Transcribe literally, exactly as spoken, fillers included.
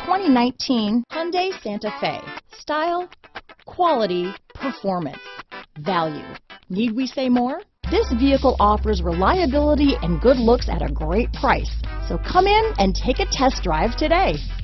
twenty nineteen Hyundai Santa Fe. Style, quality, performance, value. Need we say more? This vehicle offers reliability and good looks at a great price. So come in and take a test drive today.